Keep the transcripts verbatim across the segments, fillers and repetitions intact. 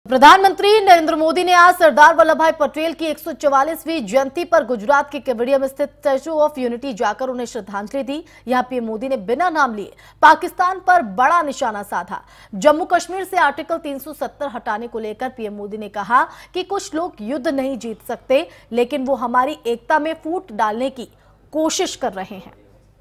प्रधानमंत्री नरेंद्र मोदी ने आज सरदार वल्लभ भाई पटेल की एक सौ चौवालीसवीं जयंती पर गुजरात के केवड़िया में स्थित स्टैच्यू ऑफ यूनिटी जाकर उन्हें श्रद्धांजलि दी। यहां पीएम मोदी ने बिना नाम लिए पाकिस्तान पर बड़ा निशाना साधा। जम्मू कश्मीर से आर्टिकल तीन सौ सत्तर हटाने को लेकर पीएम मोदी ने कहा कि कुछ लोग युद्ध नहीं जीत सकते, लेकिन वो हमारी एकता में फूट डालने की कोशिश कर रहे हैं।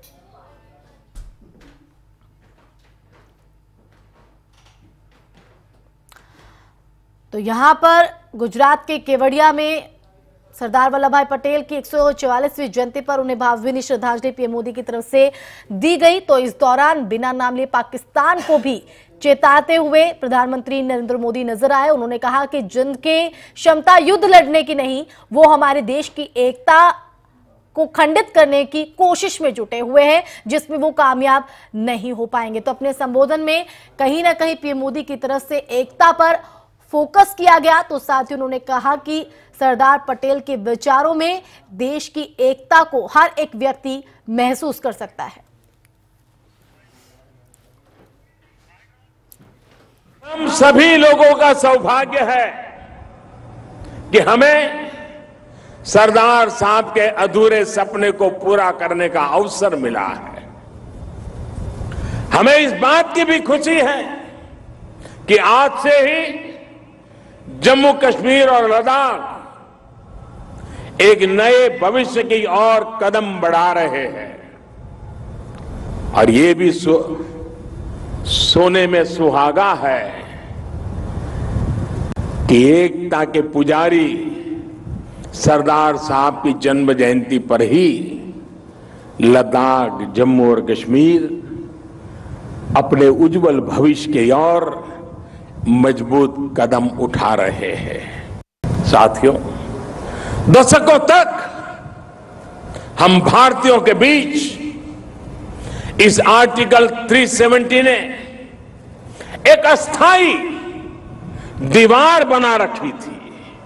तो यहां पर गुजरात के केवड़िया में सरदार वल्लभ भाई पटेल की एक सौ चौवालीसवीं जयंती पर उन्हें भावभीनी श्रद्धांजलि पीएम मोदी की तरफ से दी गई। तो इस दौरान बिना नाम लिए पाकिस्तान को भी चेताते हुए प्रधानमंत्री नरेंद्र मोदी नजर आए। उन्होंने कहा कि जिनके क्षमता युद्ध लड़ने की नहीं, वो हमारे देश की एकता को खंडित करने की कोशिश में जुटे हुए हैं, जिसमें वो कामयाब नहीं हो पाएंगे। तो अपने संबोधन में कहीं ना कहीं पीएम मोदी की तरफ से एकता पर फोकस किया गया। तो साथ ही उन्होंने कहा कि सरदार पटेल के विचारों में देश की एकता को हर एक व्यक्ति महसूस कर सकता है। हम सभी लोगों का सौभाग्य है कि हमें सरदार साहब के अधूरे सपने को पूरा करने का अवसर मिला है। हमें इस बात की भी खुशी है कि आज से ही जम्मू कश्मीर और लद्दाख एक नए भविष्य की ओर कदम बढ़ा रहे हैं। और ये भी सो, सोने में सुहागा है कि एकता के पुजारी सरदार साहब की जन्म जयंती पर ही लद्दाख, जम्मू और कश्मीर अपने उज्जवल भविष्य की ओर मजबूत कदम उठा रहे हैं। साथियों, दशकों तक हम भारतीयों के बीच इस आर्टिकल तीन सौ सत्तर ने एक अस्थाई दीवार बना रखी थी।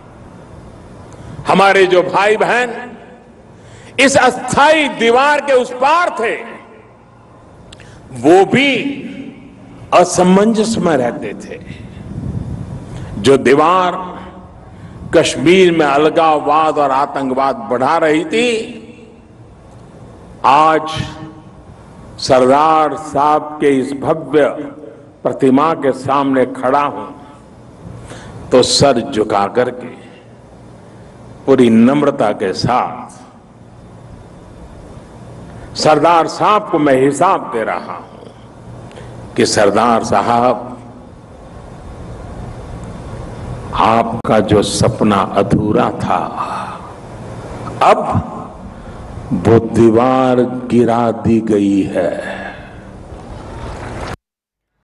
हमारे जो भाई बहन इस अस्थाई दीवार के उस पार थे, वो भी असमंजस में रहते थे। जो दीवार कश्मीर में अलगाववाद और आतंकवाद बढ़ा रही थी, आज सरदार साहब के इस भव्य प्रतिमा के सामने खड़ा हूं तो सर झुका करके पूरी नम्रता के साथ सरदार साहब को मैं हिसाब दे रहा हूं कि सरदार साहब, आपका जो सपना अधूरा था, अब वो दीवार गिरा दी गई है।